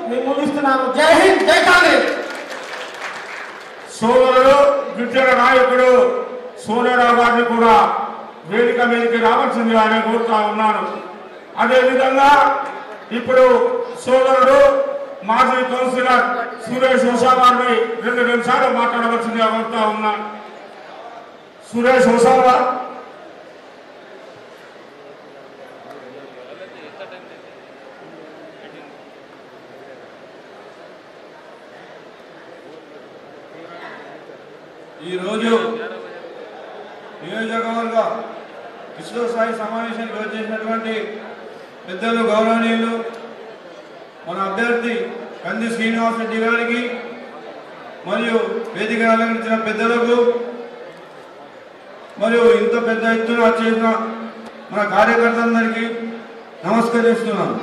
ముగిస్తున్నాను. జై హింద్, జై కాంగ్రెస్. సోదరుడు గిరిజన నాయకుడు సోనియారావు గారిని కూడా వేదిక మీదకి రావాల్సిందిగా ఆయన కోరుతా ఉన్నాను. అదేవిధంగా ఇప్పుడు సోదరుడు మాజీ కౌన్సిలర్ సురేష్ ఉషా గారిని 2 నిమిషాలు మాట్లాడవలసిందిగా కోరుతా ఉన్నాను. సురేష్ ఉషా గారు. ఈరోజు నియోజకవర్గ విశ్వ స్థాయి సమావేశానికి వచ్చేసినటువంటి పెద్దలు గౌరవనీయులు మన అభ్యర్థి కంది శ్రీనివాస్ రెడ్డి గారికి మరియు వేదిక అలంకరించిన పెద్దలకు మరియు ఇంత పెద్ద ఎత్తున వచ్చేసిన మన కార్యకర్తలందరికీ నమస్కరిస్తున్నాను.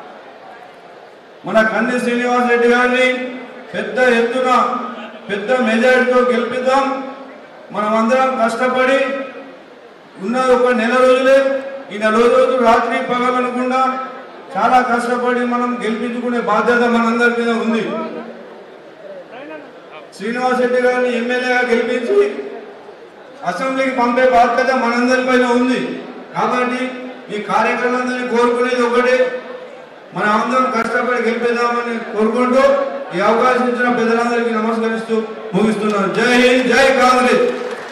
మన కంది శ్రీనివాస్ రెడ్డి గారిని పెద్ద ఎత్తున పెద్ద మెజారిటీతో గెలిపిద్దాం. మనమందరం కష్టపడి ఉన్న ఒక నెల రోజులే, ఈ నెల రోజులు రాత్రి పగలనకుండా చాలా కష్టపడి మనం గెలిపించుకునే బాధ్యత మనందరి మీద ఉంది. శ్రీనివాస్ రెడ్డి గారిని ఎమ్మెల్యేగా గెలిపించి అసెంబ్లీకి పంపే బాధ్యత మనందరి పైన ఉంది. కాబట్టి ఈ కార్యక్రమాలందరినీ కోరుకునేది ఒకటే, మనం అందరం కష్టపడి గెలిపిద్దామని కోరుకుంటూ ఈ అవకాశం ఇచ్చిన పెద్దలందరికీ నమస్కరిస్తూ ముగిస్తున్నాను. జై హింద్, జై కాంగ్రెస్.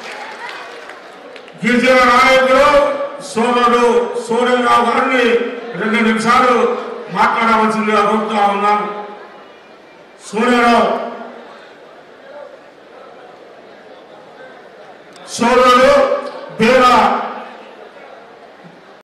గిరిజన నాయకుడు సోదరుడు సోనియారావు గారిని 2 నిమిషాలు మాట్లాడవలసిందిగా కోరుతా ఉన్నాను. సోనియారావు. సోదరుడు బేరా